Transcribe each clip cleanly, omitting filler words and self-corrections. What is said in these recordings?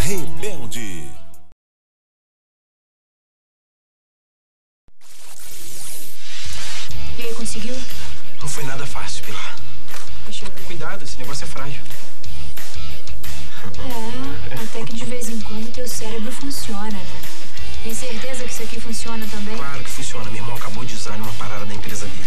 Rebelde. E aí, conseguiu? Não foi nada fácil, Pilar. Deixa eu ver. Cuidado, esse negócio é frágil. Até que de vez em quando teu cérebro funciona, né? Tem certeza que isso aqui funciona também? Claro que funciona. Meu irmão acabou de usar numa parada da empresa dele.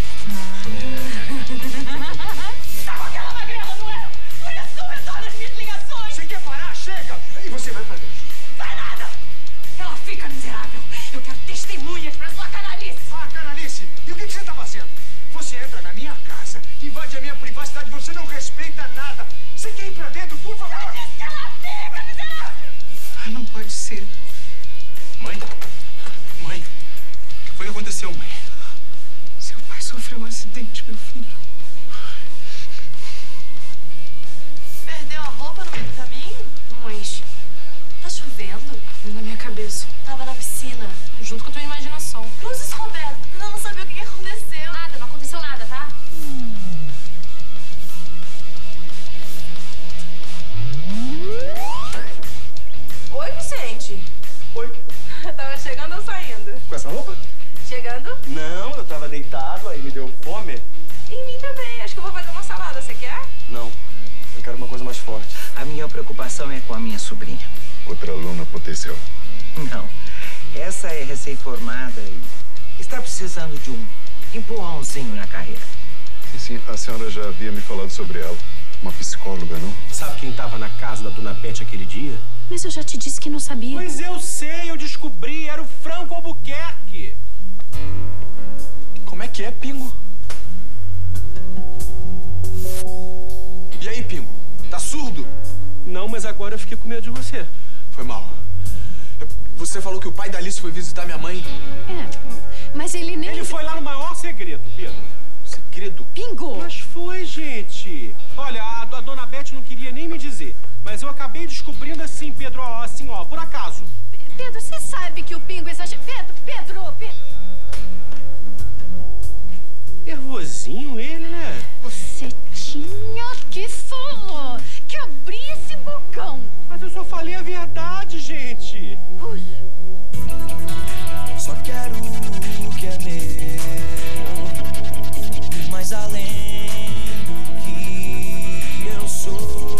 Tava aquela magrela, não é? Por isso não retorna as minhas ligações! Você quer parar? Chega! E você vai fazer? Vai nada! Ela fica miserável! Eu quero testemunhas pra sua canalice! Ah, canalice! E o que você tá fazendo? Você entra na minha casa, invade a minha privacidade, você não respeita nada! Você quer ir pra dentro, por favor? Eu disse que ela fica miserável! Ah, não pode ser. Mãe? Mãe? O que foi que aconteceu, mãe? Seu pai sofreu um acidente, meu filho. Perdeu a roupa no meio do caminho? Não enche. Tá chovendo? Na minha cabeça. Tava na piscina. Junto com a tua imaginação. Luzes, Roberto, eu não sabia o que aconteceu. Nada, não aconteceu nada, tá? Oi, Vicente. Oi, Tava chegando ou saindo? com essa roupa? Chegando? Não, eu tava deitado, aí me deu fome. E em mim também. Acho que eu vou fazer uma salada. Você quer? Não, eu quero uma coisa mais forte. A minha preocupação é com a minha sobrinha. Outra aluna potencial. Não. Essa é recém-formada e está precisando de um empurrãozinho na carreira. Sim, a senhora já havia me falado sobre ela. Uma psicóloga, não? Sabe quem tava na casa da dona Bete aquele dia? Mas eu já te disse que não sabia. Pois eu sei, eu descobri. Era o Franco Albuquerque. Como é que é, Pingo? E aí, Pingo? Tá surdo? Não, mas agora eu fiquei com medo de você. Foi mal. Você falou que o pai da Alice foi visitar minha mãe. Mas ele nem... Ele foi lá no maior segredo, Pedro. Segredo? Pingo! Mas foi, gente. Olha, a dona Bete não queria nem me dizer. Mas eu acabei descobrindo assim, Pedro, assim, ó, por acaso. Pedro, você sabe que o Pingo exagera... Pedro! Nervosinho ele, né? Você tinha que falar, que abrir esse bocão. Mas eu só falei a verdade, gente. Só quero o que é meu, mas além do que eu sou,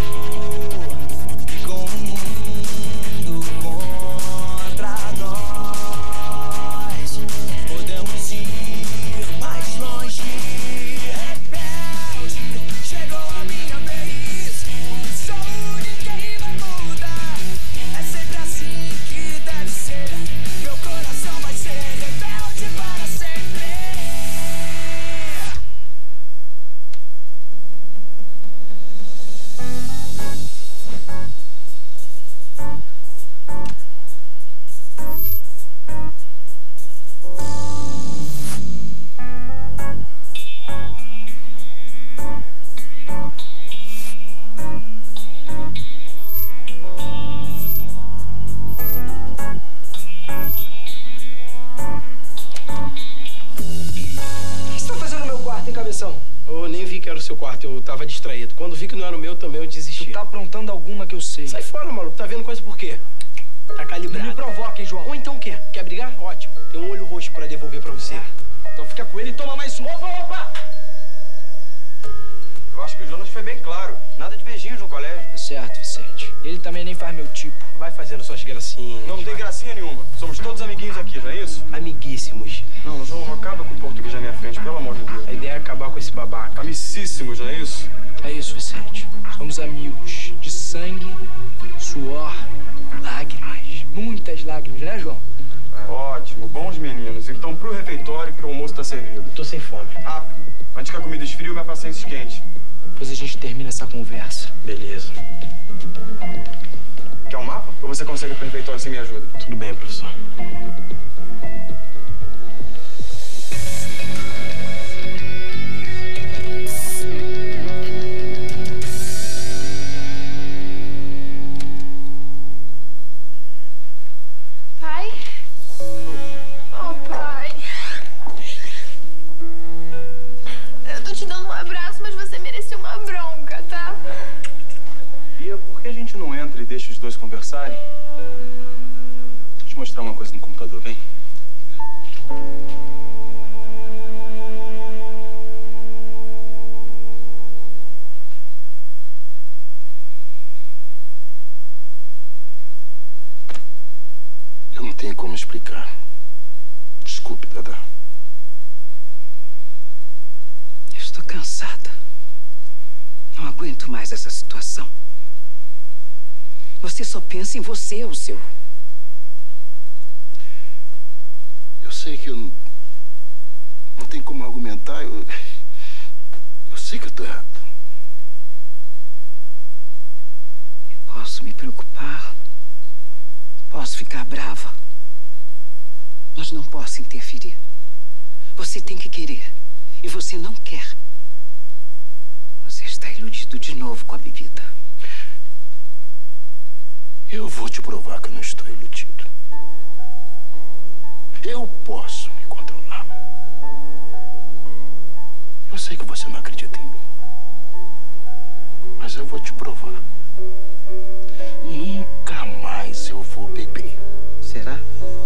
com o mundo contra nós, podemos ir mais longe. Rebelde, chegou a minha vez, o show ninguém vai mudar, é sempre assim que deve ser. Meu coração vai ser rebelde para sempre. O que você tá fazendo no meu quarto, hein, cabeção? Eu nem vi que era o seu quarto, eu tava distraído. Quando vi que não era o meu também, eu desisti. Tu tá aprontando alguma que eu sei. Sai fora, maluco. Tá vendo coisa por quê? Tá Não calibrado. me provoque, João. Ou então o quê? Quer brigar? Ótimo. Tem um olho roxo pra devolver pra você. Então fica com ele e toma mais um. Opa! Eu acho que o Jonas foi bem claro. Nada de beijinhos no colégio. Tá certo, Vicente. Ele também nem faz meu tipo. Vai fazendo suas gracinhas. Não tem gracinha nenhuma. Somos todos amiguinhos aqui, não é isso? Amiguíssimos. Não, João, não acaba com o português na minha frente, pelo amor de Deus. A ideia é acabar com esse babaca. Amicíssimos, não é isso? É isso, Vicente. Somos amigos de sangue, suor, lágrimas. Muitas lágrimas, né, João? Ótimo, bons meninos. Então pro refeitório que o almoço tá servido. Tô sem fome. Rápido. Antes que a comida esfrie, minha paciência esquente. Depois a gente termina essa conversa. Beleza. Quer um mapa? Ou você consegue pro refeitório sem minha ajuda? Tudo bem, professor. Pai? Oh, pai. Eu tô te dando um abraço, mas você mereceu uma bronca, tá? Bia, por que a gente não entra e deixa os dois conversarem? Deixa eu te mostrar uma coisa no computador, vem. Eu não tenho como explicar. Desculpe, Dada. Eu estou cansada. Não aguento mais essa situação. Você só pensa em você, o seu. Eu sei que eu não tenho como argumentar. Eu sei que eu estou errado. Eu posso me preocupar. Posso ficar brava. Mas não posso interferir. Você tem que querer. E você não quer. Você está iludido de novo com a bebida. Eu vou te provar que eu não estou iludido. Eu posso me controlar. Eu sei que você não acredita em mim. Mas eu vou te provar. Nunca mais eu vou beber. Será?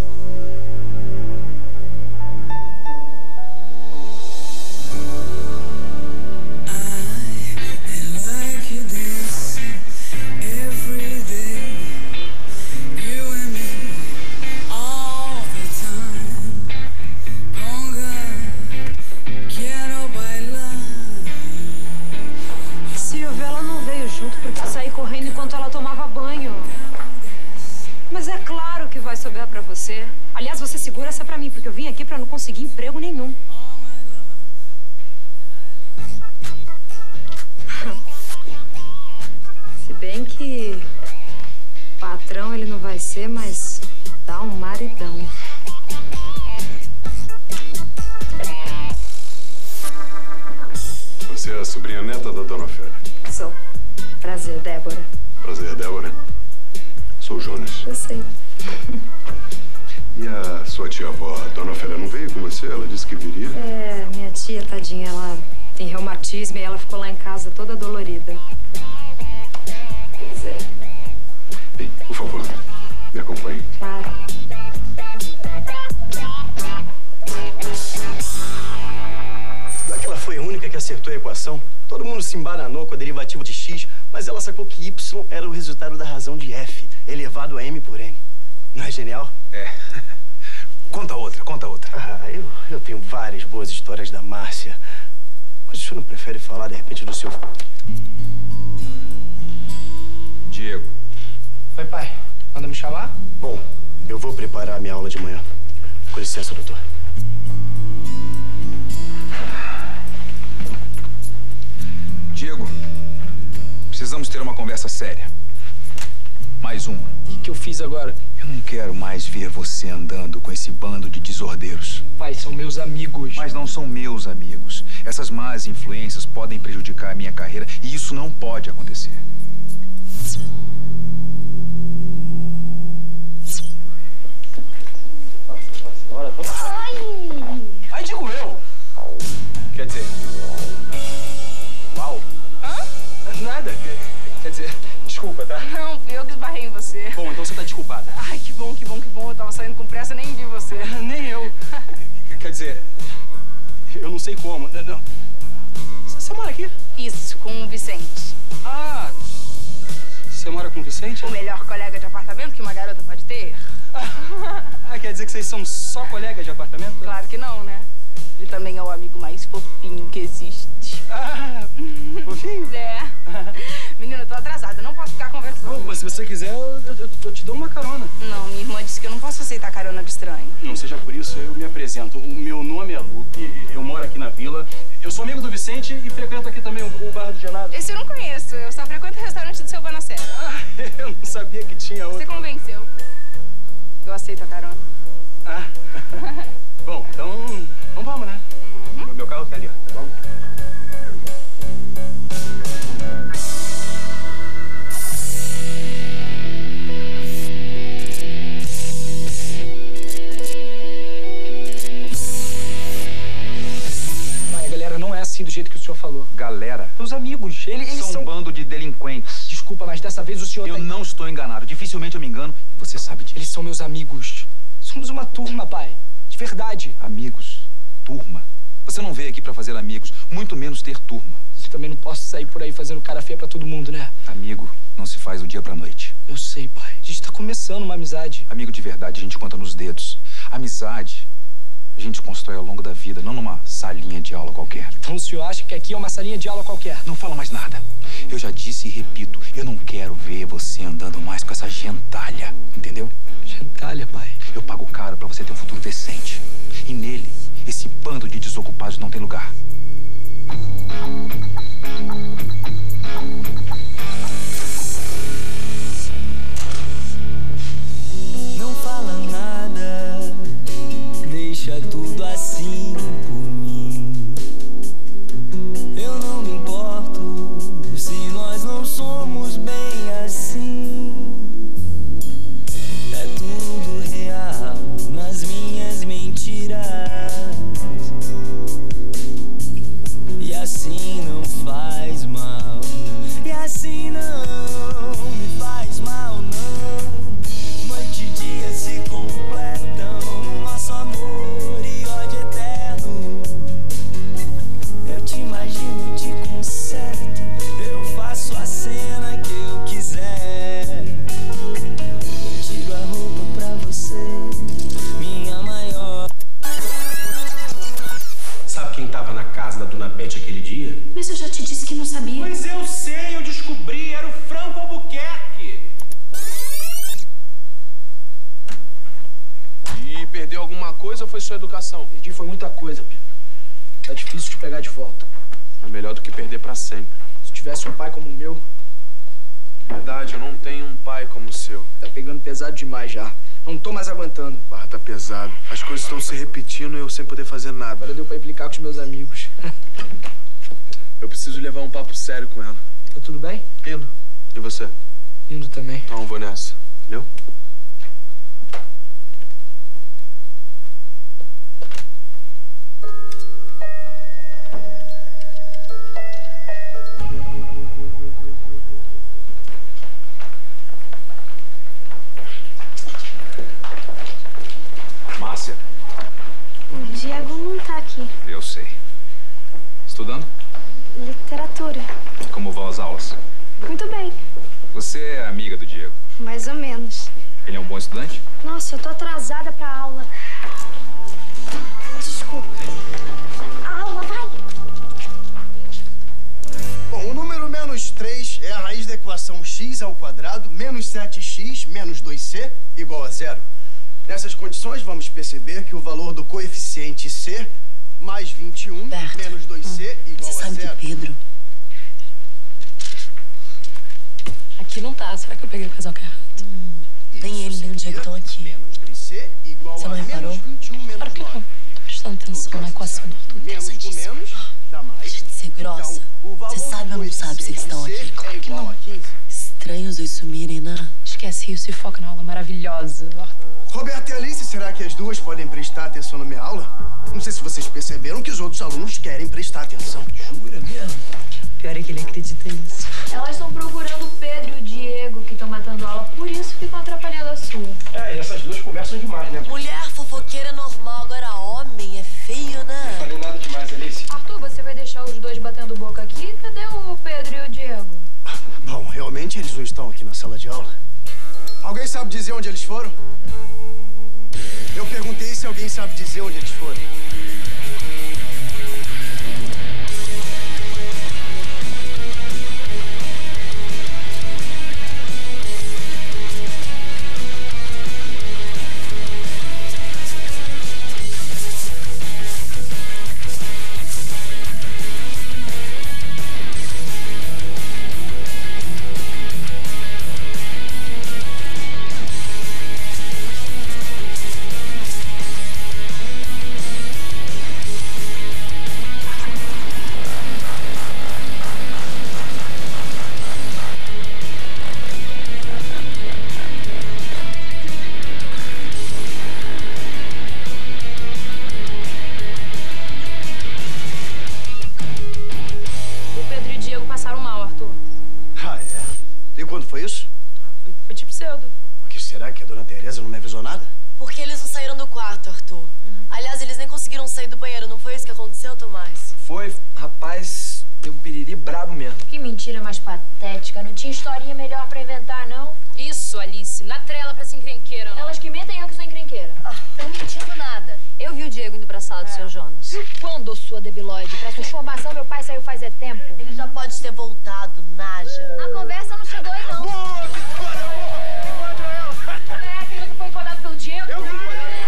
Porque saí correndo enquanto ela tomava banho. Mas é claro que vai sobrar pra você. Aliás, você segura essa pra mim, porque eu vim aqui pra não conseguir emprego nenhum. Se bem que patrão ele não vai ser, mas dá um maridão. Você é a sobrinha neta da Dona Ofélia? Sou. Prazer, Débora. Prazer, Débora. Sou o Jonas. Eu sei. E a sua tia-avó, a Dona Ofélia, não veio com você? Ela disse que viria? É, minha tia, tadinha, ela tem reumatismo e ela ficou lá em casa toda dolorida. Pois é. Bem, por favor, me acompanhe. Claro. Será que ela foi a única que acertou a equação? Todo mundo se embananou com a derivativa de x, mas ela sacou que y era o resultado da razão de f, elevado a m por n. Não é genial? É. Conta outra, conta outra. Ah, eu tenho várias boas histórias da Márcia. Mas o senhor não prefere falar, de repente, do seu... Diego. Oi, pai. Manda me chamar? Bom, eu vou preparar a minha aula de manhã. Com licença, doutor. Diego, precisamos ter uma conversa séria. Mais uma. O que eu fiz agora? Eu não quero mais ver você andando com esse bando de desordeiros. Pai, são meus amigos. Mas não são meus amigos. Essas más influências podem prejudicar a minha carreira e isso não pode acontecer. Ai, digo eu! Quer dizer... Uau! Hã? Nada. Quer dizer, desculpa, tá? Não, fui eu que esbarrei em você. Bom, então você tá desculpada. Ai, que bom, que bom, que bom. Eu tava saindo com pressa, nem vi você. Nem eu. Quer dizer, eu não sei como. Não. Você mora aqui? Isso, com o Vicente. Ah, você mora com o Vicente? O melhor colega de apartamento que uma garota pode ter? Ah, quer dizer que vocês são só colegas de apartamento? Claro que não, né? Ele também é o amigo mais fofinho que existe. Ah, fofinho? É. Menina, eu tô atrasada, não posso ficar conversando. Bom, mas se você quiser, eu te dou uma carona. Não, minha irmã disse que eu não posso aceitar carona de estranho. Não seja por isso, eu me apresento. O meu nome é Lupe, eu moro aqui na vila. Eu sou amigo do Vicente e frequento aqui também o bar do Genado. Esse eu não conheço, eu só frequento o restaurante do seu Bonacera. Ah, eu não sabia que tinha outro. Você convenceu. Eu aceito a carona. Ah, bom, então vamos, né? Meu carro tá ali, ó. Vamos. Pai, a galera não é assim do jeito que o senhor falou. Galera, Meus amigos, eles são um bando de delinquentes. Desculpa, mas dessa vez o senhor Eu não estou enganado. Dificilmente eu me engano. E você sabe disso. Eles são meus amigos. Somos uma turma, pai. De verdade. Amigos? Turma? Você não veio aqui pra fazer amigos, muito menos ter turma. Eu também não posso sair por aí fazendo cara feia pra todo mundo, né? Amigo não se faz do dia pra noite. Eu sei, pai. A gente tá começando uma amizade. Amigo de verdade a gente conta nos dedos. Amizade a gente constrói ao longo da vida, não numa salinha de aula qualquer. Então o senhor acha que aqui é uma salinha de aula qualquer? Não fala mais nada. Eu já disse e repito, eu não quero ver você andando mais com essa gentalha, entendeu? Gentalha, pai? Eu pago caro pra você ter um futuro decente. E nele, esse bando de desocupados não tem lugar. Não fala nada, deixa tudo assim por mim. Eu não me importo se nós não somos bem assim. É tudo real nas minhas mentiras. E assim não faz mal. E assim não me faz mal, não. Noite e dia se completam no nosso amor e ódio eterno. Eu te imagino, te conserto, eu faço a cena que eu quiser. Eu tiro a roupa pra você, minha maior. Sabe quem tava na casa da Dona Bete aquele dia? Mas eu já te disse que não sabia. Mas eu sei, eu descobri, era o Franco Albuquerque. E perdeu alguma coisa ou foi sua educação? Perdi foi muita coisa, Pedro. Tá difícil de pegar de volta. É melhor do que perder pra sempre. Se tivesse um pai como o meu... Verdade, eu não tenho um pai como o seu. Tá pegando pesado demais já. Não tô mais aguentando. Barra tá pesado. As coisas estão se repetindo e eu sem poder fazer nada. Agora deu pra implicar com os meus amigos. Eu preciso levar um papo sério com ela. Tá tudo bem? Indo. E você? Indo também. Então eu vou nessa. Valeu? Márcia, O Diego não tá aqui. eu sei. Estudando? Literatura. Como vão as aulas? Muito bem. Você é amiga do Diego. Mais ou menos. Ele é um bom estudante? Nossa, eu tô atrasada pra aula. Desculpa. A aula, vai. Bom, o número menos 3 é a raiz da equação x ao quadrado menos 7x menos 2c igual a 0. Nessas condições, vamos perceber que o valor do coeficiente c mais 21 menos 2c igual a 0. Você sabe que Pedro... Aqui não tá. Será que eu peguei o casal errado? Nem ele, nem o Diego estão aqui. Menos 2c igual Você não a reparou? menos 21 menos 9. Tô prestando atenção na equação do Arthur. Menos com menos dá mais. Deixa de ser grossa. Você sabe ou não sabe se eles estão aqui? Claro que não. Estranho os dois sumirem, né? Esquece isso e foca na aula maravilhosa do Arthur. Roberta e Alice, será que as duas podem prestar atenção na minha aula? Não sei se vocês perceberam que os outros alunos querem prestar atenção. Jura mesmo? Pior é que ele acredita nisso. Elas estão procurando o Pedro e o Diego, que estão matando a aula, por isso ficam atrapalhando a sua. É, e essas duas conversam demais, né? Mulher fofoqueira é normal, agora homem é feio, né? Não falei nada demais, Alice. Arthur, você vai deixar os dois batendo boca aqui? Cadê o Pedro e o Diego? Bom, realmente eles não estão aqui na sala de aula. Alguém sabe dizer onde eles foram? Eu perguntei se alguém sabe dizer onde eles foram. Dona Tereza não me avisou nada? Porque eles não saíram do quarto, Arthur. Aliás, eles nem conseguiram sair do banheiro. Não foi isso que aconteceu, Tomás? Foi, rapaz, deu um piriri brabo mesmo. Que mentira mais patética. Não tinha historinha melhor pra inventar, não? Isso, Alice. Na trela pra ser encrenqueira, não. Elas que mentem, eu que sou encrenqueira. Não mentindo nada. Eu vi o Diego indo pra sala do seu Jonas. E quando, sua debilóide? Pra sua informação, meu pai saiu faz tempo. Ele já pode ter voltado, Naja. A conversa não chegou aí, não. Boa, Vitória! Boa! É aquele que foi encodado pelo Diego? Eu vi!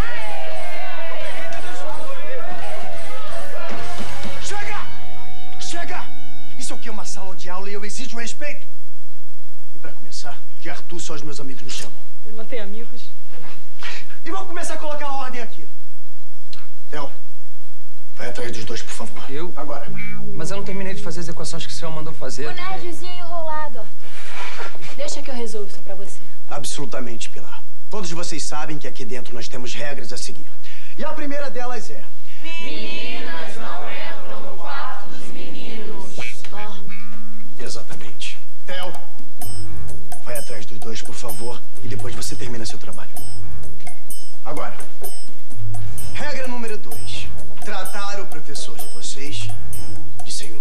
Chega! Isso aqui é uma sala de aula e eu exijo respeito. E pra começar, que Arthur só os meus amigos me chamam. Ele não tem amigos. E vamos começar a colocar a ordem aqui. Theo, vai atrás dos dois, por favor. Eu? Agora. Mas eu não terminei de fazer as equações que o senhor mandou fazer. O nerdzinho enrolado, Arthur. Deixa que eu resolvo isso pra você. Absolutamente, Pilar. Todos vocês sabem que aqui dentro nós temos regras a seguir. E a primeira delas é... Meninas não entram no quarto dos meninos. Exatamente. Theo, vai atrás dos dois, por favor, e depois você termina seu trabalho. Agora, regra número 2. Tratar o professor de vocês de senhor.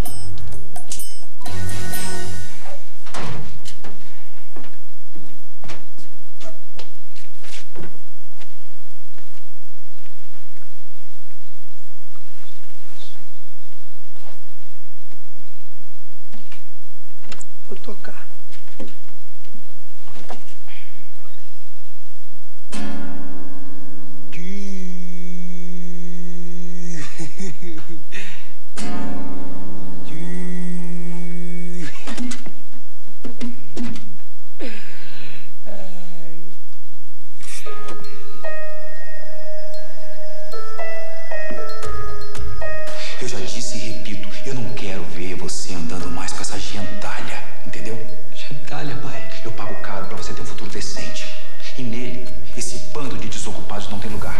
Vou tocar. Eu já disse e repito, eu não quero ver você andando mais com essa gentalha, entendeu? Gentalha, pai. Eu pago caro pra você ter um futuro decente. E nele, esse bando de desocupados não tem lugar.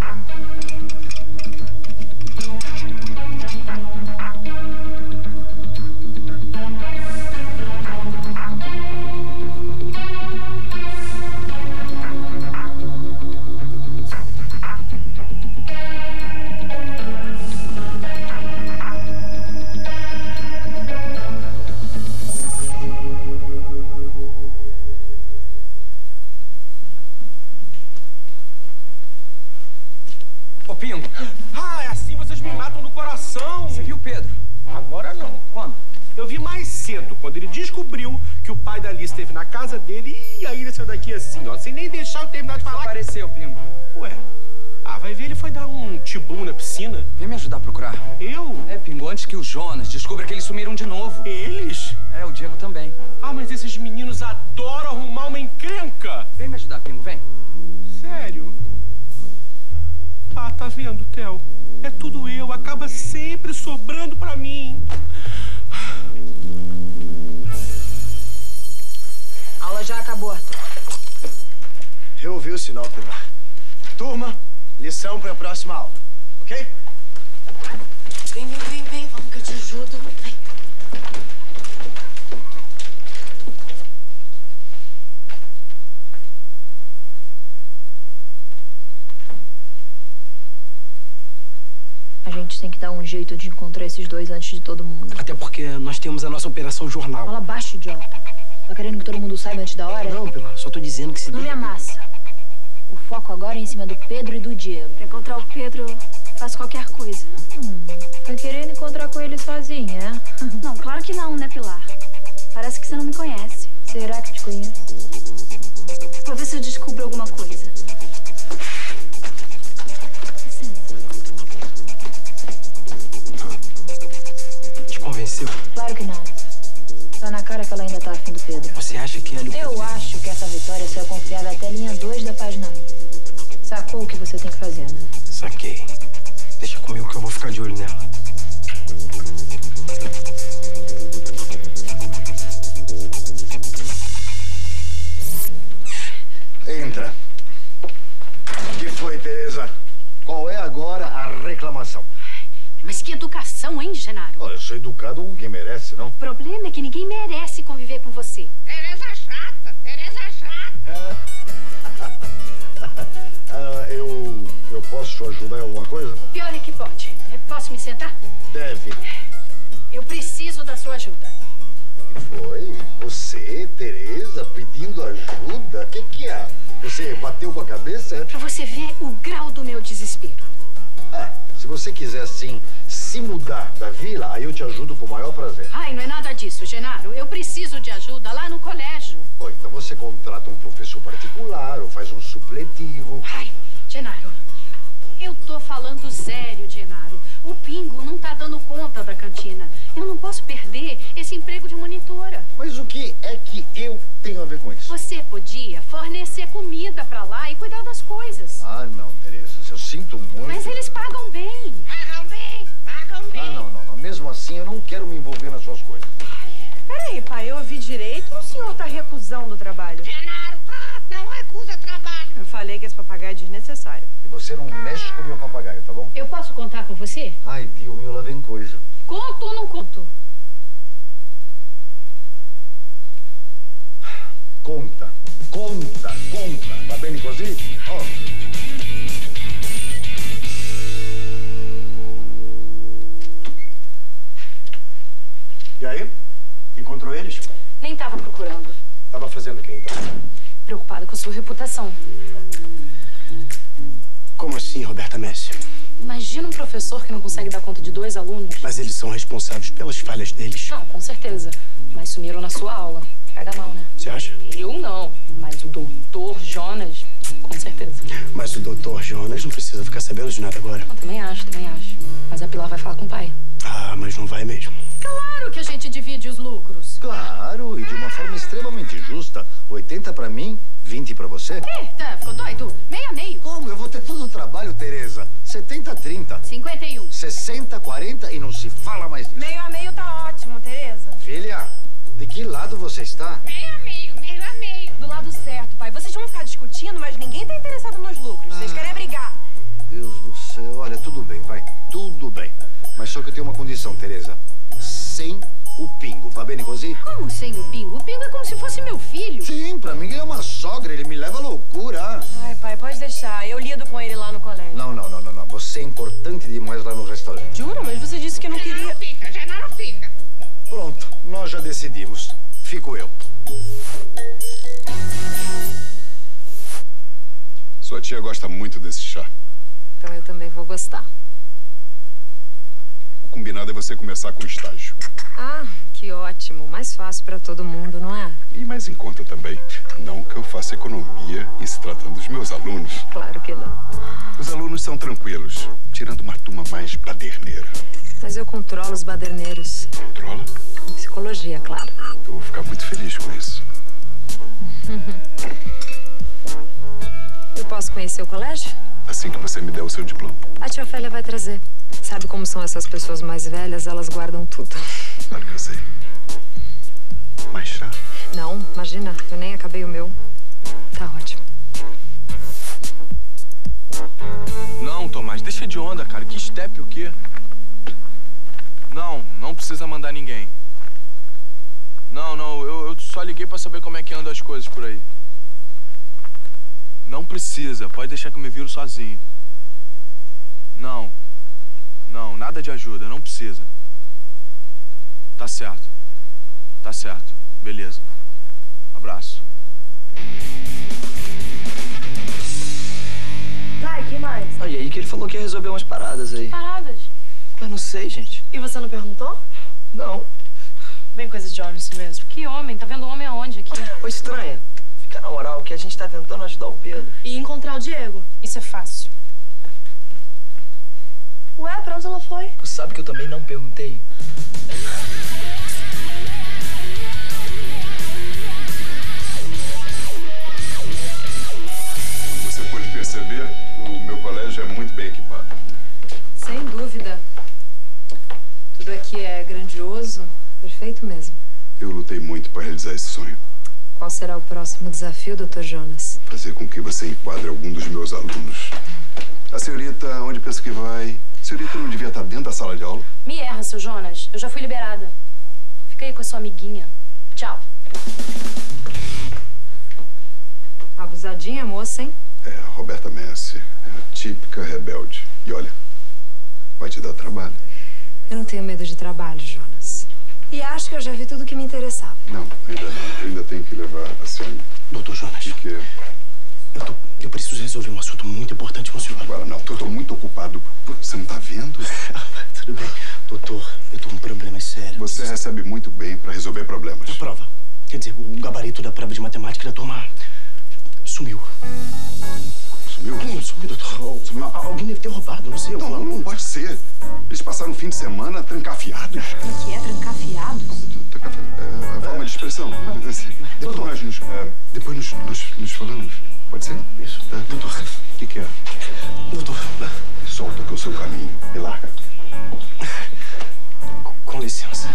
Ô, Pingo. Ah, é assim vocês me matam do coração. Você viu o Pedro? Agora não. Quando? Eu vi mais cedo, quando ele descobriu que o pai da Alice esteve na casa dele e aí ele saiu daqui assim, ó, sem nem deixar eu terminar de falar. Apareceu, Pingo. Ué, vai ver, ele foi dar um tibum na piscina. Vem me ajudar a procurar. Eu? É, Pingo, antes que o Jonas descubra que eles sumiram de novo. Eles? É, o Diego também. Ah, mas esses meninos adoram arrumar uma encrenca. Vem me ajudar, Pingo, vem. Sério? Ah, tá vendo, Theo? É tudo eu, acaba sempre sobrando pra mim. A aula já acabou, Arthur. Eu ouvi o sinal, Pilar. Turma, lição pra próxima aula, ok? Vem, vamos que eu te ajudo. Vem. A gente tem que dar um jeito de encontrar esses dois antes de todo mundo. Até porque nós temos a nossa operação jornal. Fala baixo, idiota. Tá querendo que todo mundo saiba antes da hora? Não, Pilar, só tô dizendo que se... Não me amassa. O foco agora é em cima do Pedro e do Diego. Pra encontrar o Pedro, faço qualquer coisa. Tá querendo encontrar com ele sozinha, é? Não, claro que não, né, Pilar? Parece que você não me conhece. Será que te conheço? Vou ver se eu descubro alguma coisa. Te convenceu? Claro que não. Tá na cara que ela ainda tá afim do Pedro. Você acha que ele... Eu acho que essa vitória só é confiável até a linha 2 da página 1. Sacou o que você tem que fazer, né? Saquei. Deixa comigo que eu vou ficar de olho nela. Entra. O que foi, Tereza? Qual é agora a reclamação? Mas que educação, hein, Genaro? Olha, eu sou educado com quem merece, não? O problema é que ninguém merece conviver com você. Tereza chata, Tereza chata. Posso te ajudar em alguma coisa? O pior é que pode. Posso me sentar? Deve. Eu preciso da sua ajuda. E foi? Você, Tereza, pedindo ajuda? O que é? Você bateu com a cabeça? Pra você ver o grau do meu desespero. Ah, se você quiser, assim, se mudar da vila, aí eu te ajudo com o maior prazer. Ai, não é nada disso, Genaro. Eu preciso de ajuda lá no colégio. Pô, então você contrata um professor particular ou faz um supletivo. Ai, Genaro, eu tô falando sério, Genaro. O Pingo não tá dando conta da cantina. Eu não posso perder esse emprego de monitora. Mas o que é que eu tenho a ver com isso? Você podia fornecer comida pra lá e cuidar das coisas. Ah, não, Tereza, eu sinto muito. Mas eles pagam bem. Pagam bem, pagam bem. Ah, não. Mesmo assim, eu não quero me envolver nas suas coisas. Peraí, pai, eu ouvi direito ou o senhor tá recusando o trabalho? Genaro, não recusa trabalho. Eu falei que esse papagaio é desnecessário. E você não mexe com o meu papagaio, tá bom? Eu posso contar com você? Ai, Deus meu, lá vem coisa. Conto ou não conto? Conta. Va bene così? Oh. E aí? Encontrou eles? Nem tava procurando. Tava fazendo o que então? Preocupado com a sua reputação. Como assim, Roberta Messi? Imagina um professor que não consegue dar conta de 2 alunos. Mas eles são responsáveis pelas falhas deles. Não, com certeza. Mas sumiram na sua aula. Pega mal, né? Você acha? Eu não. Mas o doutor Jonas, com certeza. Mas o doutor Jonas não precisa ficar sabendo de nada agora. Eu também acho. Mas a Pilar vai falar com o pai. Ah, mas não vai mesmo. Claro que a gente divide os lucros. Claro, e de uma forma extremamente justa. 80 pra mim, 20 pra você. Eita, ficou doido? Meio a meio. Como? Eu vou ter todo o trabalho, Tereza. 70-30. 51. 60-40 e não se fala mais disso. Meio a meio tá ótimo, Tereza. Filha, de que lado você está? Meio a meio. Do lado certo, pai. Vocês vão ficar discutindo, mas ninguém tá interessado nos lucros. Vocês querem brigar. Deus do céu. Olha, tudo bem, vai. Tudo bem. Mas só que eu tenho uma condição, Tereza. Sem o Pingo. Va bene così? Como sem o Pingo? O Pingo é como se fosse meu filho. Sim, pra mim ele é uma sogra. Ele me leva à loucura. Ai, pai, pode deixar. Eu lido com ele lá no colégio. Não. Você é importante demais lá no restaurante. Jura? Mas você disse que não queria... Genaro fica. Pronto, nós já decidimos. Fico eu. Sua tia gosta muito desse chá. Então eu também vou gostar. O combinado é você começar com o estágio. Ah, que ótimo. Mais fácil pra todo mundo, não é? E mais em conta também. Não que eu faça economia em se tratando dos meus alunos. Claro que não. Os alunos são tranquilos, tirando uma turma mais baderneira. Mas eu controlo os baderneiros. Controla? Com psicologia, claro. Eu vou ficar muito feliz com isso. Eu posso conhecer o colégio? Assim que você me der o seu diploma. A tia Ofélia vai trazer. Sabe como são essas pessoas mais velhas? Elas guardam tudo. Claro que eu sei. Mais chá? Não, imagina. Eu nem acabei o meu. Tá ótimo. Não, Tomás, deixa de onda, cara. Que step o quê? Não precisa mandar ninguém. Não, eu só liguei pra saber como é que andam as coisas por aí. Não precisa, pode deixar que eu me viro sozinho. Não, nada de ajuda, não precisa. Tá certo, beleza. Abraço. Ai, que mais? E aí que ele falou que ia resolver umas paradas aí. Paradas? Mas não sei, gente. E você não perguntou? Não. Bem coisa de homem isso mesmo. Que homem? Tá vendo homem aonde aqui? Ô, estranha. Fica na moral que a gente tá tentando ajudar o Pedro. E encontrar o Diego. Isso é fácil. Ué, pra onde ela foi? Tu sabe que eu também não perguntei? Você pode perceber, o meu colégio é muito bem equipado. Sem dúvida. Tudo aqui é grandioso. Perfeito mesmo. Eu lutei muito para realizar esse sonho. Qual será o próximo desafio, Dr. Jonas? Fazer com que você enquadre algum dos meus alunos. A senhorita, onde pensa que vai? A senhorita não devia estar dentro da sala de aula? Me erra, seu Jonas. Eu já fui liberada. Fica aí com a sua amiguinha. Tchau. Abusadinha, moça, hein? É a Roberta Messi. É a típica rebelde. E olha, vai te dar trabalho. Eu não tenho medo de trabalho, Jonas. E acho que eu já vi tudo que me interessava. Não, ainda não. Eu ainda tenho que levar a sério. Doutor Jonas. De quê? Eu preciso resolver um assunto muito importante com o senhor. Agora não, eu tô muito ocupado. Você não tá vendo? Tudo bem. Doutor, eu tô com problemas sérios. Você recebe muito bem pra resolver problemas. A prova. Quer dizer, o gabarito da prova de matemática da turma sumiu. Sumiu? Sumiu, doutor. Sumiu? Alguém deve ter roubado, não sei. Não pode ser. Eles passaram o fim de semana trancafiados. O que é trancafiados? É a forma de expressão. Depois nos falamos. Pode ser? Isso. Doutor, o que é? Doutor. Solta que é o seu caminho. Me larga. Com licença.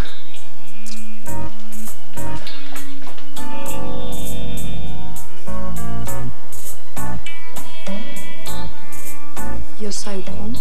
E eu saio como?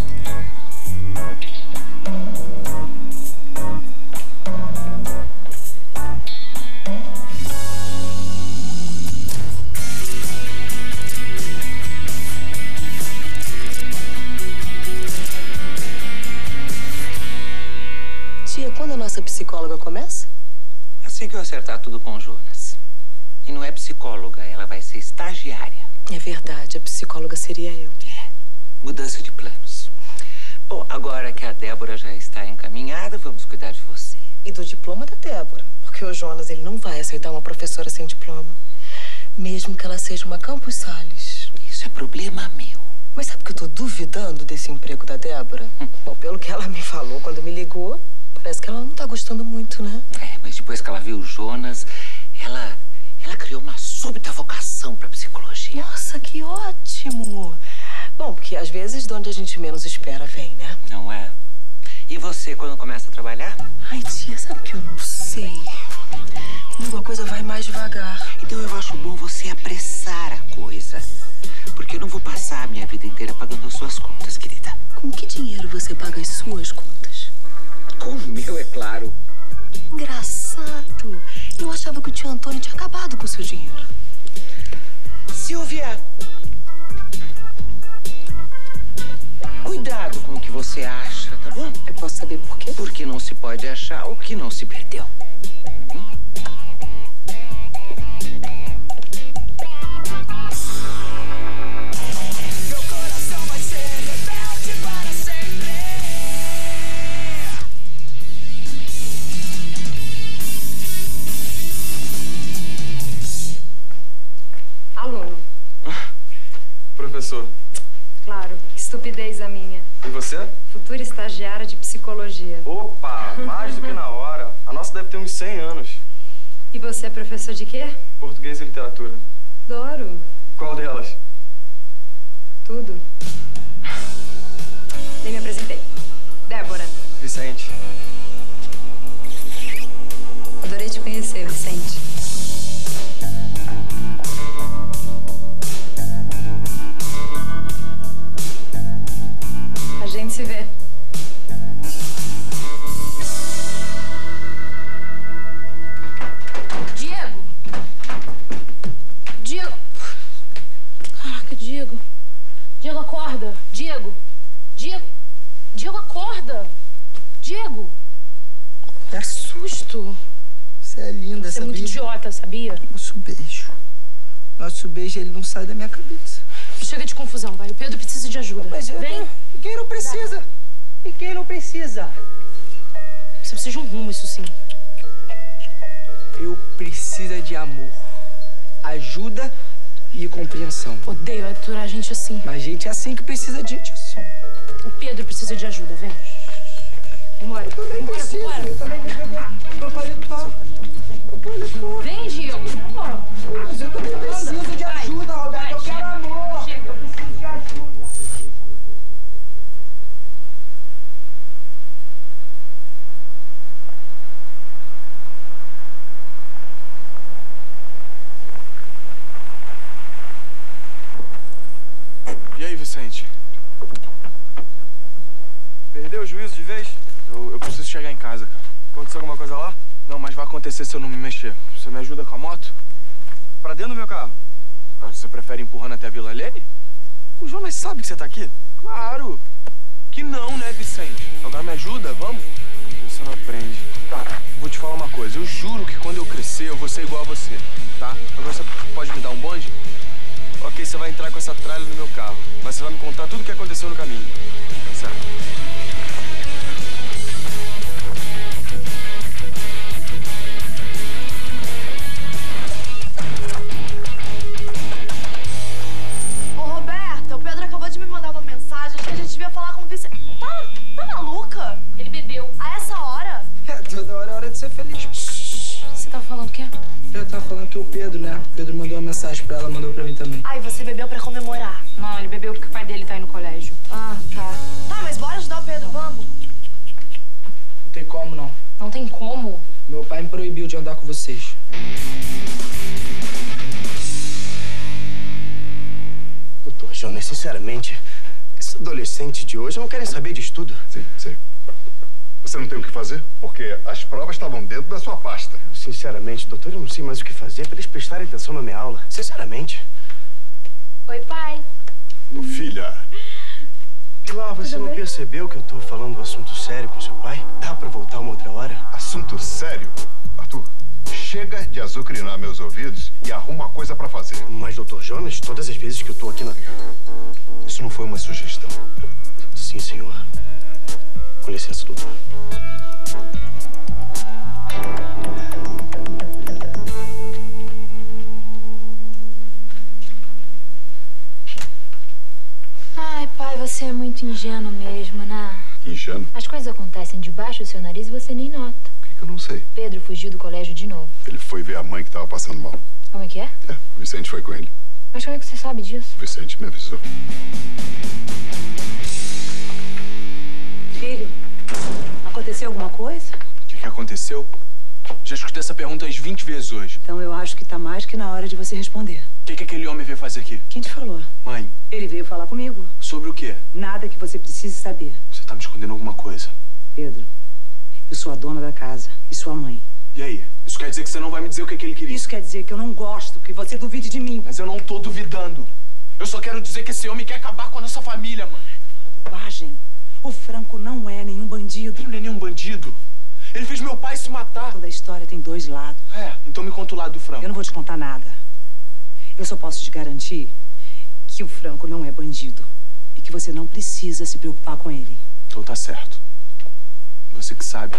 Tia, quando a nossa psicóloga começa? Assim que eu acertar tudo com o Jonas. E não é psicóloga, ela vai ser estagiária. É verdade, a psicóloga seria eu. Mudança de planos. Bom, agora que a Débora já está encaminhada, vamos cuidar de você. E do diploma da Débora. Porque o Jonas, ele não vai aceitar uma professora sem diploma. Mesmo que ela seja uma Campos Salles. Isso é problema meu. Mas sabe que eu tô duvidando desse emprego da Débora? Bom, pelo que ela me falou quando me ligou, parece que ela não tá gostando muito, né? É, mas depois que ela viu o Jonas, ela criou uma súbita vocação pra psicologia. Nossa, que ótimo! Bom, porque às vezes de onde a gente menos espera vem, né? Não é? E você, quando começa a trabalhar? Ai, tia, sabe que eu não sei? Comigo a coisa vai mais devagar. Então eu acho bom você apressar a coisa. Porque eu não vou passar a minha vida inteira pagando as suas contas, querida. Com que dinheiro você paga as suas contas? Com o meu, é claro. Engraçado. Eu achava que o tio Antônio tinha acabado com o seu dinheiro. Silvia! Cuidado com o que você acha, tá bom? Eu posso saber por quê? Porque não se pode achar o que não se perdeu. Meu coração vai ser rebelde para sempre. Aluno. Professor. Claro, estupidez a minha. E você? Futura estagiária de psicologia. Opa, mais do que na hora. A nossa deve ter uns 100 anos. E você é professor de quê? Português e literatura. Adoro. Qual delas? Tudo. Nem me apresentei. Débora. Vicente. Adorei te conhecer, Vicente. A gente se vê. Diego! Diego! Caraca, Diego! Diego, acorda! Diego! Diego! Diego, acorda! Diego! Dá susto. Você é linda, Você é sabia? muito idiota, sabia? Nosso beijo. Nosso beijo, ele não sai da minha cabeça. Chega de confusão, vai. O Pedro precisa de ajuda. Mas vem. E quem não precisa? E quem não precisa? Você precisa de um rumo, isso sim. Eu preciso de amor, ajuda e compreensão. Odeio aturar gente assim. Mas gente assim que precisa de gente assim. O Pedro precisa de ajuda, vem. Vambora. Vambora, vambora. Eu também preciso de paletó. Vem, Diego. Mas eu também preciso de ajuda, Roberto. Eu quero amor. Eu preciso de ajuda. E aí, Vicente? Perdeu o juízo de vez? Eu preciso chegar em casa, cara. Aconteceu alguma coisa lá? Não, mas vai acontecer se eu não me mexer. Você me ajuda com a moto? Pra dentro do meu carro. Você prefere empurrando até a Vila Lene? O Jonas sabe que você tá aqui? Claro. Que não, né, Vicente? Agora me ajuda, vamos? Você não aprende. Tá, vou te falar uma coisa. Eu juro que quando eu crescer, eu vou ser igual a você, tá? Agora você pode me dar um bonde? Ok, você vai entrar com essa tralha no meu carro. Mas você vai me contar tudo o que aconteceu no caminho. Tá certo? O Pedro acabou de me mandar uma mensagem que a gente devia falar com o Vicente. Tá maluca? Ele bebeu. A essa hora? Toda hora é hora de ser feliz. Você tava falando o quê? Eu tava falando que o Pedro, né? O Pedro mandou uma mensagem pra ela, mandou pra mim também. Ai, você bebeu pra comemorar. Não, ele bebeu porque o pai dele tá aí no colégio. Ah, tá. Tá, mas bora ajudar o Pedro, vamos. Não tem como, não. Não tem como? Meu pai me proibiu de andar com vocês. Doutor Jonas, sinceramente, esses adolescentes de hoje não querem saber de estudo. Sim, sei. Você não tem o que fazer? Porque as provas estavam dentro da sua pasta. Sinceramente, doutor, eu não sei mais o que fazer pra eles prestarem atenção na minha aula. Sinceramente. Oi, pai. Ô, filha. Pilar, você não percebeu que eu tô falando um assunto sério com seu pai? Dá pra voltar uma outra hora? Assunto sério? Arthur, chega de azucrinar meus ouvidos e arruma coisa pra fazer. Mas, doutor Jonas, todas as vezes que eu tô aqui na... Isso não foi uma sugestão. Sim, senhor. Com licença, doutor. Ai, pai, você é muito ingênuo mesmo, né? Ingênuo? As coisas acontecem debaixo do seu nariz e você nem nota. O que eu não sei? Pedro fugiu do colégio de novo. Ele foi ver a mãe que tava passando mal. Como é que é? É, o Vicente foi com ele. Mas como é que você sabe disso? O Vicente me avisou. Filho, aconteceu alguma coisa? O que aconteceu? Já escutei essa pergunta umas 20 vezes hoje. Então eu acho que tá mais que na hora de você responder. O que aquele homem veio fazer aqui? Quem te falou? Mãe. Ele veio falar comigo. Sobre o quê? Nada que você precise saber. Você tá me escondendo alguma coisa. Pedro, eu sou a dona da casa e sua mãe. E aí? Isso quer dizer que você não vai me dizer o que ele queria? Isso quer dizer que eu não gosto que você duvide de mim. Mas eu não tô duvidando. Eu só quero dizer que esse homem quer acabar com a nossa família, mãe. Bobagem. O Franco não é nenhum bandido. Ele não é nenhum bandido. Ele fez meu pai se matar. Toda a história tem dois lados. É, então me conta o lado do Franco. Eu não vou te contar nada. Eu só posso te garantir que o Franco não é bandido. E que você não precisa se preocupar com ele. Então tá certo. Você que sabe.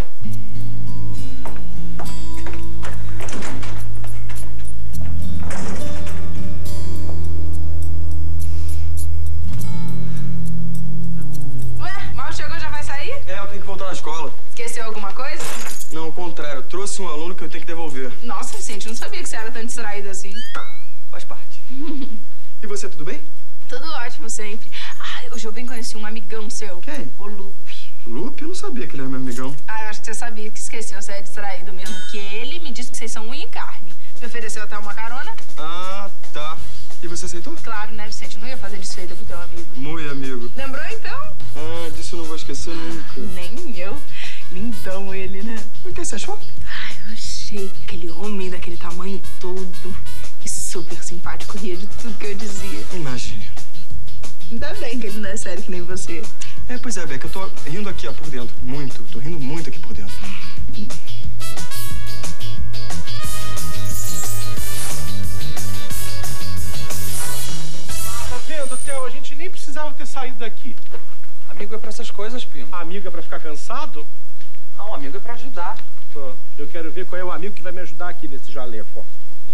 Ué, mal chegou, já vai sair? É, eu tenho que voltar na escola. Esqueceu alguma coisa? Não, ao contrário. Eu trouxe um aluno que eu tenho que devolver. Nossa, Vicente, não sabia que você era tão distraído assim. Faz parte. E você, tudo bem? Tudo ótimo sempre. Ah, hoje eu bem conheci um amigão seu. Quem? O Lupe. Lupe? Eu não sabia que ele era meu amigão. Ah, eu acho que você sabia que esqueceu, você é distraído mesmo. Que ele me disse que vocês são unha e carne. Me ofereceu até uma carona. Ah, tá. E você aceitou? Claro, né, Vicente? Não ia fazer desfeita pro teu amigo. Muito amigo. Lembrou, então? Ah, disso eu não vou esquecer nunca. Nem eu. Lindão ele, né? O que você achou? Ai, eu achei. Aquele homem daquele tamanho todo. E super simpático, ria de tudo que eu dizia. Imagine. Ainda bem que ele não é sério que nem você. É, pois é, Beca, eu tô rindo aqui, ó, por dentro. Muito. Tô rindo muito aqui por dentro. Tá vendo, Theo? A gente nem precisava ter saído daqui. Amigo é pra essas coisas, primo. Amigo é pra ficar cansado? Não, amigo é pra ajudar. Eu quero ver qual é o amigo que vai me ajudar aqui nesse jaleco, ó.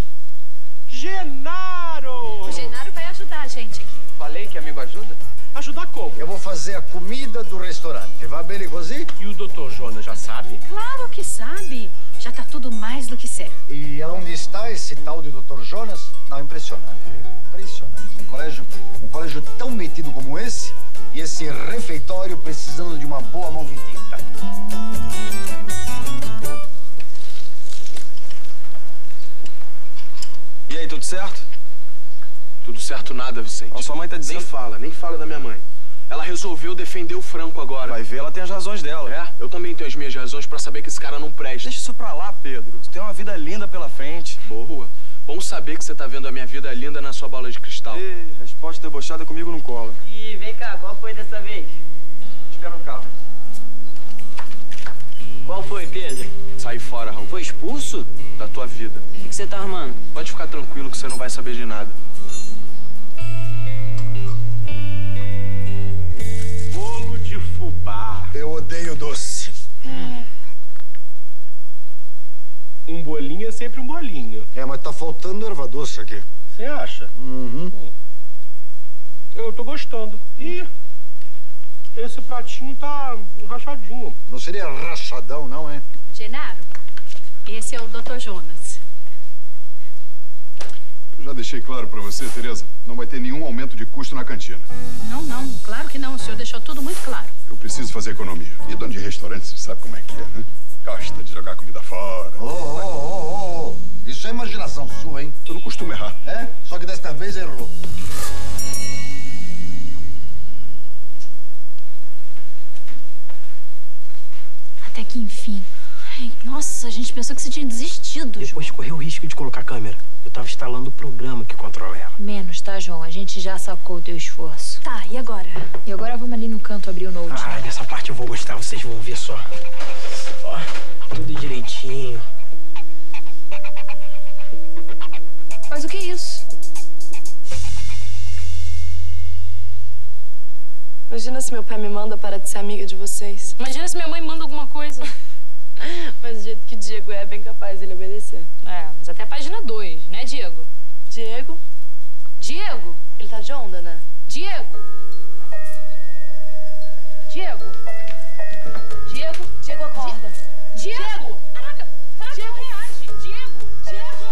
Genaro! O Genaro vai ajudar a gente aqui. Falei que amigo ajuda? Ajudar como? Eu vou fazer a comida do restaurante. Va bene così? E o Dr. Jonas já sabe? Claro que sabe. Já tá tudo mais do que certo. E aonde está esse tal de Dr. Jonas? Não, impressionante. Impressionante. Um colégio tão metido como esse e esse refeitório precisando de uma boa mão de tinta. E aí, tudo certo? Tudo certo nada, Vicente. A sua mãe tá dizendo... Nem fala da minha mãe. Ela resolveu defender o Franco agora. Vai ver, ela tem as razões dela. É? Eu também tenho as minhas razões pra saber que esse cara não presta. Deixa isso pra lá, Pedro. Você tem uma vida linda pela frente. Boa. Bom saber que você tá vendo a minha vida linda na sua bola de cristal. Ei, Pode debochada comigo não cola. E vem cá, qual foi dessa vez? Espera no carro. Qual foi, Pedro? Sai fora, Raul. Foi expulso? Da tua vida. O que você tá armando? Pode ficar tranquilo que você não vai saber de nada. Bolo de fubá. Eu odeio doce. Um bolinho é sempre um bolinho. É, mas tá faltando erva doce aqui. Você acha? Eu tô gostando. E esse pratinho tá rachadinho. Não seria rachadão, não, hein? Genaro, esse é o Dr. Jonas. Eu já deixei claro pra você, Tereza, não vai ter nenhum aumento de custo na cantina. Não, claro que não. O senhor deixou tudo muito claro. Eu preciso fazer economia. E dono de restaurante, você sabe como é que é, né? Gosta de jogar comida fora. Isso é imaginação sua, hein? Eu não costumo errar. É? Só que desta vez errou. Até que enfim. Ai, nossa, a gente pensou que você tinha desistido, Depois João. correu o risco de colocar a câmera. Eu tava instalando o programa que controla ela. Menos, tá, João? A gente já sacou o teu esforço. Tá, e agora? E agora vamos ali no canto abrir o note. Ah, dessa parte eu vou gostar, vocês vão ver só. Ó, tudo direitinho. Mas o que é isso? Imagina se meu pai me manda para de ser amiga de vocês. Imagina se minha mãe manda alguma coisa. Mas do jeito que Diego é bem capaz dele obedecer. É, mas até a página 2, né, Diego? Diego? Diego? Ele tá de onda, né? Diego? Diego? Diego? Diego, acorda. Diego? Caraca, Diego, reage. Diego?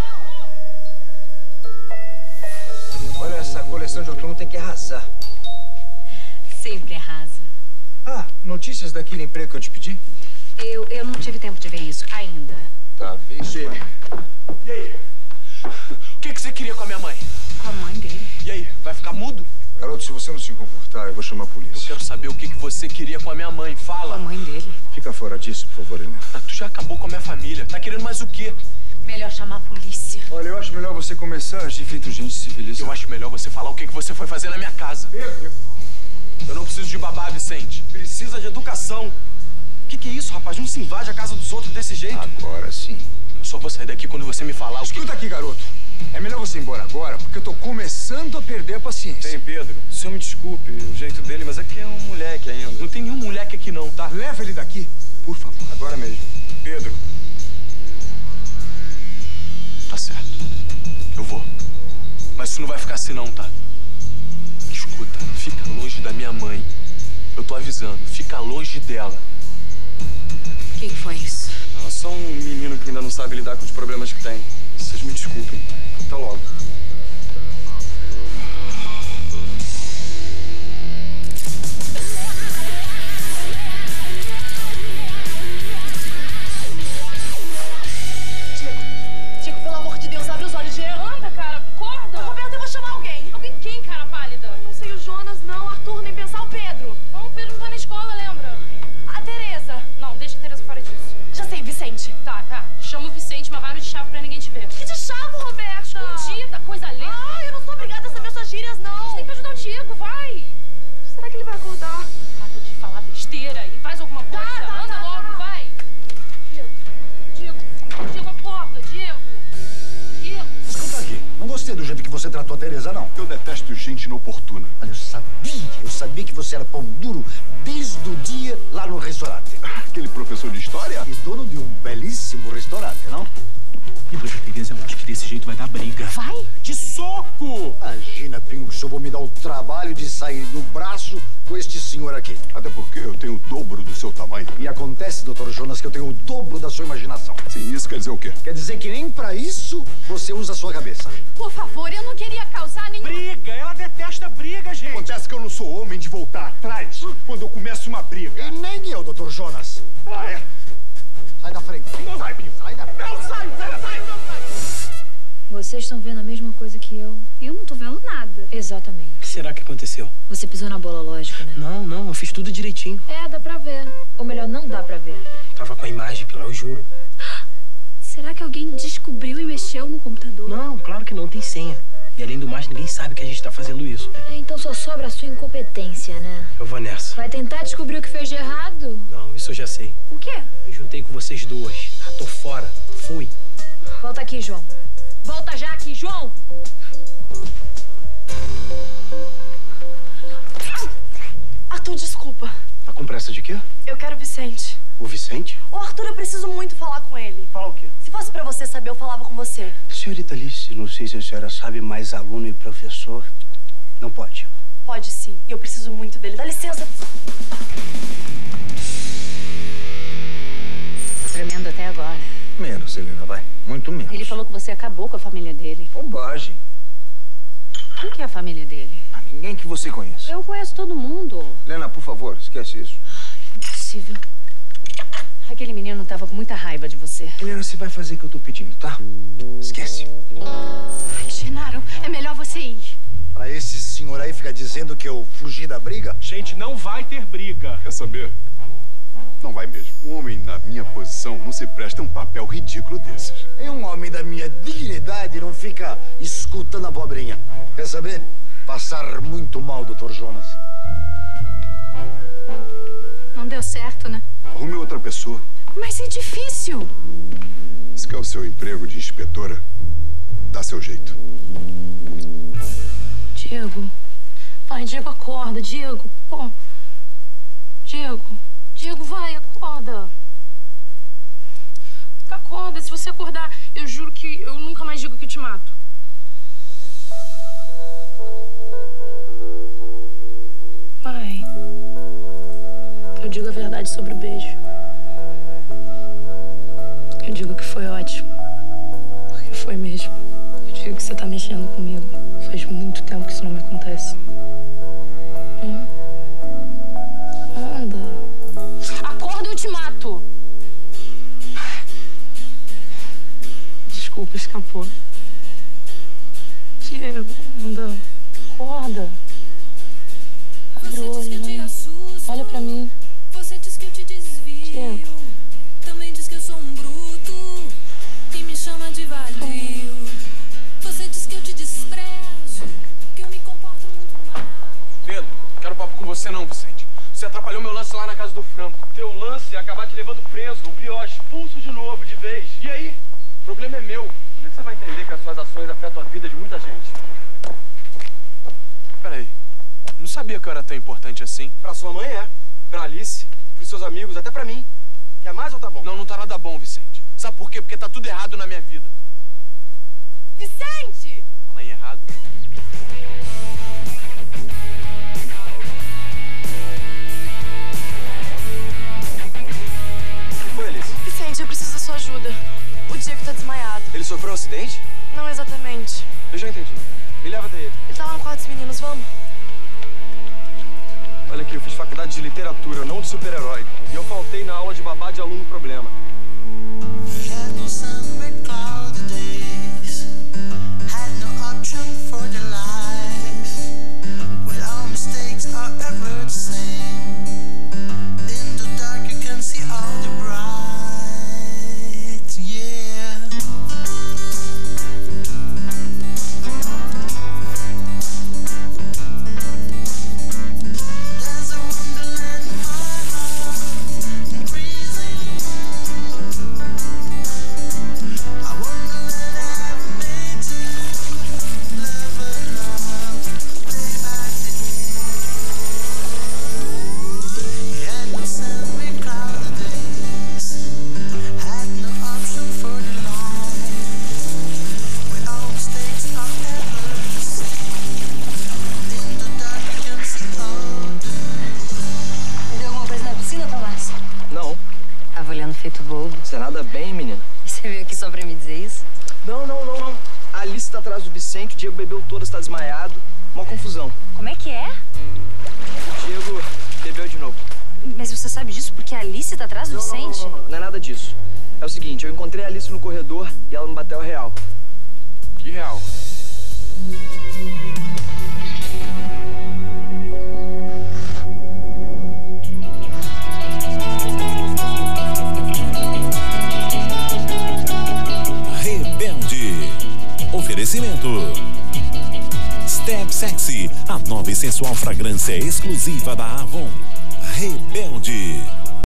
Olha, essa coleção de outono tem que arrasar. Sempre arrasa. Ah, notícias daquele emprego que eu te pedi? Eu não tive tempo de ver isso ainda. Tá, vê isso aí. E aí? O que você queria com a minha mãe? Com a mãe dele. E aí, vai ficar mudo? Garoto, se você não se comportar, eu vou chamar a polícia. Eu quero saber o que você queria com a minha mãe. Fala. Com a mãe dele. Fica fora disso, por favor, Helena. Ah, tu já acabou com a minha família. Tá querendo mais o quê? Melhor chamar a polícia. Olha, eu acho melhor você começar a agir feito gente civilizada. Eu acho melhor você falar o que você foi fazer na minha casa. Pedro! Eu não preciso de babá, Vicente. Precisa de educação. O que é isso, rapaz? Não se invade a casa dos outros desse jeito. Agora sim. Eu só vou sair daqui quando você me falar. Escuta aqui, garoto. É melhor você ir embora agora, porque eu tô começando a perder a paciência. Bem, Pedro, o senhor me desculpe o jeito dele, mas aqui é um moleque ainda. Não tem nenhum moleque aqui não, tá? Leva ele daqui, por favor. Agora mesmo. Pedro. Tá certo. Eu vou. Mas isso não vai ficar assim não, tá? Escuta, fica longe da minha mãe. Eu tô avisando, fica longe dela. O que foi isso? Ela só um menino que ainda não sabe lidar com os problemas que tem. Vocês me desculpem. Até logo. Diego, pelo amor de Deus, abre os olhos, Diego. Anda, cara, acorda. Roberto, eu vou chamar alguém. Alguém quem, cara pálida? Eu não sei o Jonas, não. Arthur, nem pensar o Pedro. Não, o Pedro não tá na escola, lembra? A Tereza. Não, deixa a Tereza fora disso. Já sei, Vicente. Tá. Chama o Vicente, mas vai no de chave pra ninguém te ver. Que de chavo, Roberta? Escondida, coisa lenta. Ah, eu não sou obrigada a saber suas gírias, não. Você tem que ajudar o Diego, vai. Será que ele vai acordar? Para de falar besteira e faz alguma coisa. Anda logo, vai. Diego, acorda, Diego. Escuta aqui, não gostei do jeito que você tratou a Tereza, não. Eu detesto gente inoportuna. Olha, eu sabia que você era pão duro desde o dia lá no restaurante. Aquele professor de história? E dono de um belíssimo restaurante, não? E dona Tereza, eu acho que desse jeito vai dar briga. Vai? De soco! Imagina, Pingo, se eu vou me dar o trabalho de sair no braço com este senhor aqui. Até porque eu tenho o dobro do seu tamanho. E acontece, Dr. Jonas, que eu tenho o dobro da sua imaginação. Sim, isso quer dizer o quê? Quer dizer que nem pra isso você usa a sua cabeça. Por favor, eu não queria causar nenhum... Briga! Ela detesta briga, gente! Acontece que eu não sou homem de voltar atrás quando eu começo uma briga. E nem eu, Dr. Jonas. Ah, é? Sai da frente. Não sai, Pinho. Sai da frente. Não sai, não sai. Vocês estão vendo a mesma coisa que eu? Eu não tô vendo nada. Exatamente. O que será que aconteceu? Você pisou na bola, lógico, né? Não, eu fiz tudo direitinho. É, dá pra ver. Ou melhor, não dá pra ver. Tava com a imagem, Pilar, eu juro. Será que alguém descobriu e mexeu no computador? Não, claro que não, tem senha. E além do mais, ninguém sabe que a gente tá fazendo isso. Então só sobra a sua incompetência, né? Eu vou nessa. Vai tentar descobrir o que fez de errado? Não, isso eu já sei. O quê? Eu juntei com vocês duas. Tô fora. Fui. Volta aqui, João. Volta já aqui, João! Arthur, desculpa. Tá com pressa de quê? Eu quero o Vicente. O Vicente? Ô, Arthur, eu preciso muito falar com ele. Fala o quê? Se fosse pra você saber, eu falava com você. Senhorita Alice, não sei se a senhora sabe, mas aluno e professor não pode. Pode sim. E eu preciso muito dele. Dá licença. Tremendo até agora. Menos, Helena, vai. Muito menos. Ele falou que você acabou com a família dele. Bobagem. Quem que é a família dele? Ninguém que você conhece. Eu conheço todo mundo. Helena, por favor, esquece isso. Impossível. Aquele menino tava com muita raiva de você. Helena, você vai fazer o que eu tô pedindo, tá? Esquece. Ai, Genaro, é melhor você ir. Pra esse senhor aí ficar dizendo que eu fugi da briga? Gente, não vai ter briga. Quer saber? Não vai mesmo. Um homem na minha posição não se presta a um papel ridículo desses. E um homem da minha dignidade não fica escutando a pobrinha. Quer saber? Passar muito mal, Dr. Jonas. Não deu certo, né? Arrume outra pessoa. Mas é difícil. Se quer o seu emprego de inspetora, dá seu jeito. Diego. Vai, Diego, acorda. Diego, pô. Diego. Diego, vai, acorda. Acorda. Se você acordar, eu juro que eu nunca mais digo que eu te mato. Vai. Eu digo a verdade sobre o beijo. Eu digo que foi ótimo. Porque foi mesmo. Eu digo que você tá mexendo comigo. Faz muito tempo que isso não me acontece. Anda. Acorda ou eu te mato. Desculpa, escapou. Diego, anda. Acorda. Abre o olho, né? Olha pra mim. Você diz que eu te desvio. Diego. Também diz que eu sou um bruto e me chama de vadio. Você diz que eu te desprezo, que eu me comporto muito mal. Pedro, quero papo com você não, Vicente. Você atrapalhou meu lance lá na casa do Franco. Teu lance é acabar te levando preso, o pior, expulso de novo, de vez. E aí? O problema é meu. Como é que você vai entender que as suas ações afetam a vida de muita gente? Peraí. Não sabia que eu era tão importante assim. Pra sua mãe é. Pra Alice, pros seus amigos, até pra mim. Quer mais ou tá bom? Não, não tá nada bom, Vicente. Sabe por quê? Porque tá tudo errado na minha vida. Vicente! Falar em errado? Foi, Alice? Vicente, eu preciso da sua ajuda. O Diego tá desmaiado. Ele sofreu um acidente? Não exatamente. Eu já entendi. Me leva até ele. Ele tá lá no quarto dos meninos, vamos? Olha aqui, eu fiz faculdade de literatura, não de super-herói. E eu faltei na aula de babá de aluno problema. Feito bobo. Você nada bem, menina? Você veio aqui só pra me dizer isso? Não. A Alice tá atrás do Vicente, o Diego bebeu todas, tá desmaiado. Mó confusão. Como é que é? O Diego bebeu de novo. Mas você sabe disso porque a Alice tá atrás do Vicente? Não é nada disso. É o seguinte, eu encontrei a Alice no corredor e ela me bateu a real. Que real? Rebelde. Oferecimento Fab Sexy, a nova e sensual fragrância exclusiva da Avon. Rebelde.